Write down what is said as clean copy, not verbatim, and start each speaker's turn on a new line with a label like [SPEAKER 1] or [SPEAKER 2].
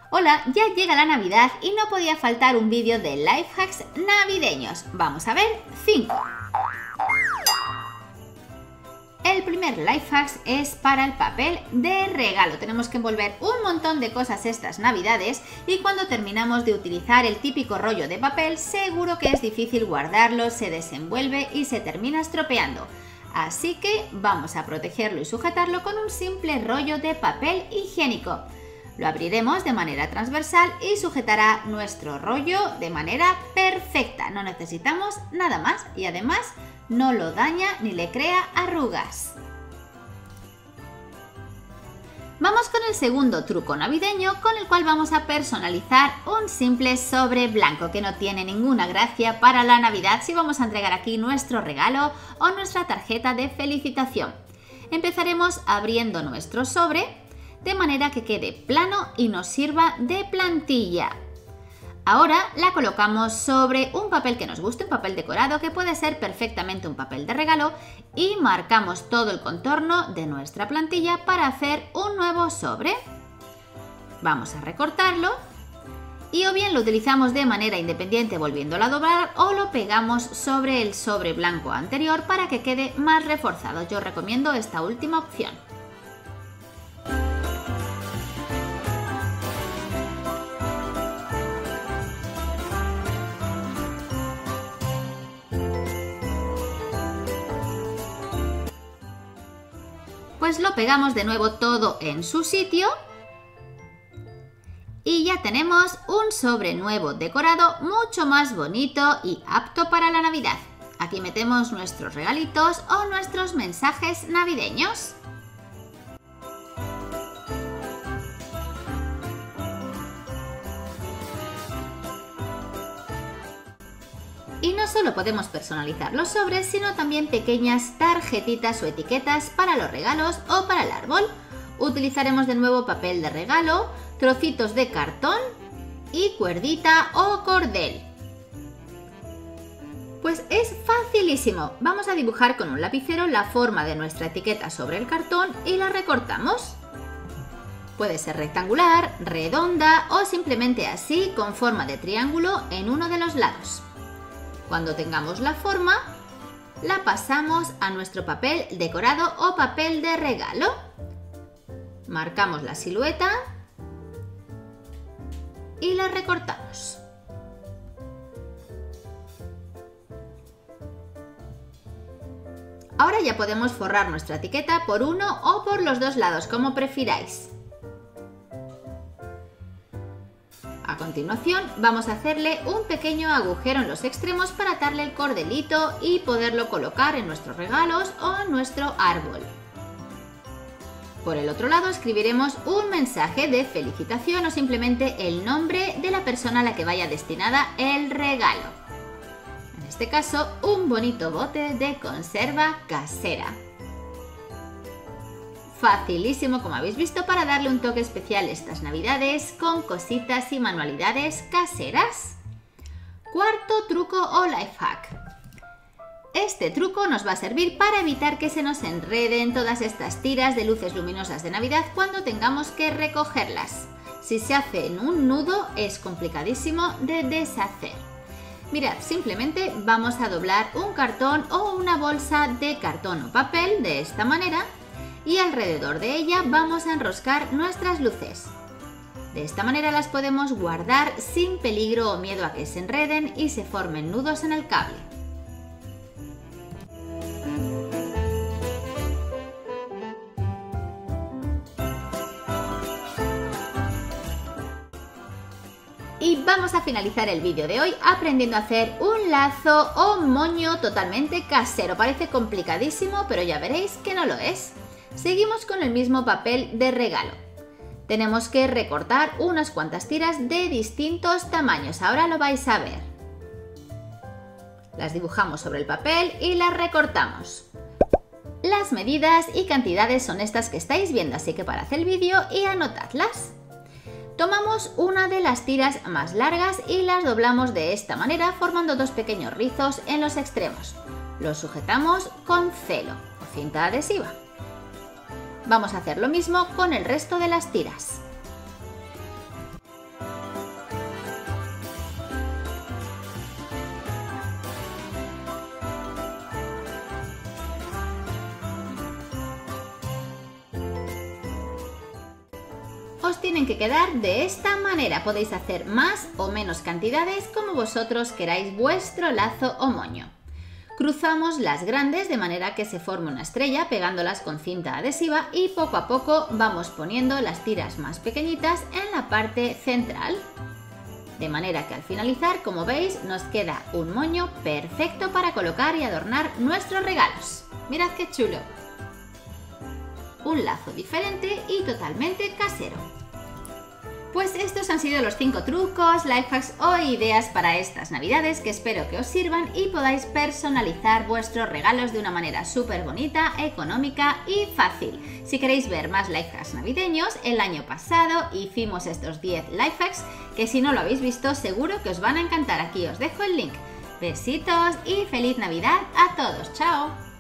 [SPEAKER 1] Hola, ya llega la Navidad y no podía faltar un vídeo de life hacks navideños. Vamos a ver 5. El primer life hack es para el papel de regalo. Tenemos que envolver un montón de cosas estas navidades y cuando terminamos de utilizar el típico rollo de papel, seguro que es difícil guardarlo, se desenvuelve y se termina estropeando. Así que vamos a protegerlo y sujetarlo con un simple rollo de papel higiénico. Lo abriremos de manera transversal y sujetará nuestro rollo de manera perfecta. No necesitamos nada más y además no lo daña ni le crea arrugas. Vamos con el segundo truco navideño con el cual vamos a personalizar un simple sobre blanco que no tiene ninguna gracia para la Navidad si vamos a entregar aquí nuestro regalo o nuestra tarjeta de felicitación. Empezaremos abriendo nuestro sobre de manera que quede plano y nos sirva de plantilla. Ahora la colocamos sobre un papel que nos guste, un papel decorado que puede ser perfectamente un papel de regalo y marcamos todo el contorno de nuestra plantilla para hacer un nuevo sobre. Vamos a recortarlo y o bien lo utilizamos de manera independiente volviéndolo a doblar o lo pegamos sobre el sobre blanco anterior para que quede más reforzado. Yo recomiendo esta última opción. Pues lo pegamos de nuevo todo en su sitio y ya tenemos un sobre nuevo decorado mucho más bonito y apto para la Navidad. Aquí metemos nuestros regalitos o nuestros mensajes navideños. Y no solo podemos personalizar los sobres, sino también pequeñas tarjetitas o etiquetas para los regalos o para el árbol. Utilizaremos de nuevo papel de regalo, trocitos de cartón y cuerdita o cordel. Pues es facilísimo. Vamos a dibujar con un lapicero la forma de nuestra etiqueta sobre el cartón y la recortamos. Puede ser rectangular, redonda o simplemente así con forma de triángulo en uno de los lados. Cuando tengamos la forma, la pasamos a nuestro papel decorado o papel de regalo. Marcamos la silueta y la recortamos. Ahora ya podemos forrar nuestra etiqueta por uno o por los dos lados, como prefiráis. A continuación vamos a hacerle un pequeño agujero en los extremos para atarle el cordelito y poderlo colocar en nuestros regalos o en nuestro árbol. Por el otro lado escribiremos un mensaje de felicitación o simplemente el nombre de la persona a la que vaya destinada el regalo. En este caso, un bonito bote de conserva casera. Facilísimo, como habéis visto, para darle un toque especial estas navidades con cositas y manualidades caseras. Cuarto truco o life hack. Este truco nos va a servir para evitar que se nos enreden todas estas tiras de luces luminosas de Navidad cuando tengamos que recogerlas. Si se hace en un nudo es complicadísimo de deshacer. Mirad, simplemente vamos a doblar un cartón o una bolsa de cartón o papel de esta manera y alrededor de ella vamos a enroscar nuestras luces. De esta manera las podemos guardar sin peligro o miedo a que se enreden y se formen nudos en el cable. Y vamos a finalizar el vídeo de hoy aprendiendo a hacer un lazo o moño totalmente casero. Parece complicadísimo, pero ya veréis que no lo es. Seguimos con el mismo papel de regalo. Tenemos que recortar unas cuantas tiras de distintos tamaños. Ahora lo vais a ver. Las dibujamos sobre el papel y las recortamos. Las medidas y cantidades son estas que estáis viendo, así que parad el vídeo y anotadlas. Tomamos una de las tiras más largas y las doblamos de esta manera, formando dos pequeños rizos en los extremos. Los sujetamos con celo o cinta adhesiva. Vamos a hacer lo mismo con el resto de las tiras. os tienen que quedar de esta manera. Podéis hacer más o menos cantidades como vosotros queráis vuestro lazo o moño. Cruzamos las grandes de manera que se forme una estrella pegándolas con cinta adhesiva y poco a poco vamos poniendo las tiras más pequeñitas en la parte central. De manera que al finalizar, como veis, nos queda un moño perfecto para colocar y adornar nuestros regalos. Mirad qué chulo. Un lazo diferente y totalmente casero. Pues estos han sido los 5 trucos, life hacks o ideas para estas navidades que espero que os sirvan y podáis personalizar vuestros regalos de una manera súper bonita, económica y fácil. Si queréis ver más life hacks navideños, el año pasado hicimos estos 10 life hacks que si no lo habéis visto seguro que os van a encantar. Aquí os dejo el link. Besitos y feliz Navidad a todos. ¡Chao!